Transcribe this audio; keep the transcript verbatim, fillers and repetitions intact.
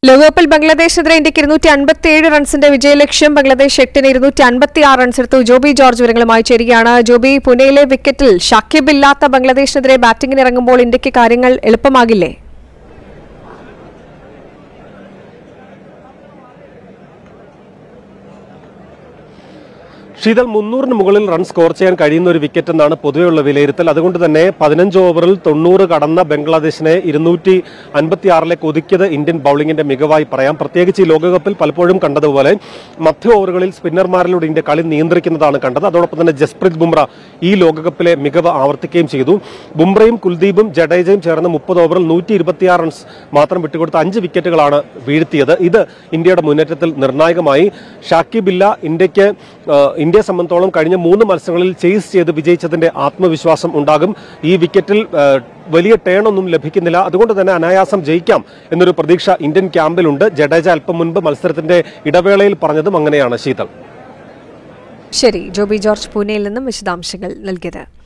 ലോകകപ്പിൽ ബംഗ്ലാദേശിനെതിരെ ഇന്ത്യക്ക് ഇരുന്നൂറ്റി അൻപത്തിയേഴ് റൺസിന്റെ വിജയലക്ഷ്യം. ബംഗ്ലാദേശ് എട്ടിന് ഇരുന്നൂറ്റി അൻപത്തി ആറ് റൺസെടുത്തു. ജോബി ജോർജ് വിവരങ്ങളുമായി ചേരുകയാണ്. ജോബി, പുനെയിലെ വിക്കറ്റിൽ ഷാക്കിബ് ഇല്ലാത്ത ബംഗ്ലാദേശിനെതിരെ ബാറ്റിംഗിന് ഇറങ്ങുമ്പോൾ ഇന്ത്യക്ക് കാര്യങ്ങൾ എളുപ്പമാകില്ലേ? ശീതൽ, മുന്നൂറിന് മുകളിൽ റൺ സ്കോർ ചെയ്യാൻ കഴിയുന്ന ഒരു വിക്കറ്റ് എന്നാണ് പൊതുവെയുള്ള വിലയിരുത്തൽ. അതുകൊണ്ട് തന്നെ പതിനഞ്ച് ഓവറിൽ തൊണ്ണൂറ് കടന്ന ബംഗ്ലാദേശിനെ ഇരുന്നൂറ്റി അൻപത്തി ആറിലേക്ക് ഒതുക്കിയത് ഇന്ത്യൻ ബൌളിംഗിന്റെ മികവായി പറയാം. പ്രത്യേകിച്ച് ഈ ലോകകപ്പിൽ പലപ്പോഴും കണ്ടതുപോലെ മധ്യ ഓവറുകളിൽ സ്പിന്നർമാരിലൂടെ ഇന്ത്യ കളി നിയന്ത്രിക്കുന്നതാണ് കണ്ടത്. അതോടൊപ്പം തന്നെ ജസ്പ്രീത് ബുംറ ഈ ലോകകപ്പിലെ മികവ് ആവർത്തിക്കുകയും ചെയ്തു. ബുംറയും കുൽദീപും ജഡേജയും ചേർന്ന് മുപ്പത് ഓവറിൽ നൂറ്റി ഇരുപത്തിയാറ് റൺസ് മാത്രം വിട്ടുകൊടുത്ത അഞ്ച് വിക്കറ്റുകളാണ് വീഴ്ത്തിയത്. ഇത് ഇന്ത്യയുടെ മുന്നേറ്റത്തിൽ നിർണായകമായി. ഷാക്കിബില്ല ഇന്ത്യക്ക് ഇന്ത്യയെ സംബന്ധിച്ചോളം കഴിഞ്ഞ മൂന്ന് മത്സരങ്ങളിൽ ചേസ് ചെയ്ത് വിജയിച്ചതിന്റെ ആത്മവിശ്വാസം ഉണ്ടാകും. ഈ വിക്കറ്റിൽ വലിയ ടേൺ ഒന്നും ലഭിക്കുന്നില്ല. അതുകൊണ്ട് തന്നെ അനായാസം ജയിക്കാം എന്നൊരു പ്രതീക്ഷ ഇന്ത്യൻ ക്യാമ്പിലുണ്ട്. ജഡേജ അല്പം മുൻപ് മത്സരത്തിന്റെ ഇടവേളയിൽ പറഞ്ഞതും അങ്ങനെയാണ്. ശീതൾ, ശരി. ജോബി ജോർജ് പൂനെയിൽ നിന്നും വിശദാംശങ്ങൾ നൽകിയത്.